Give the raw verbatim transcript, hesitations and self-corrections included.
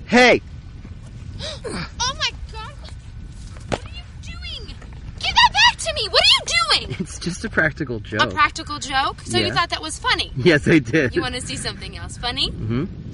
Hey! Oh my God! What are you doing? Give that back to me! What are you doing? It's just a practical joke. A practical joke? So Yeah. you thought that was funny? Yes, I did. You want to see something else funny? Mm-hmm.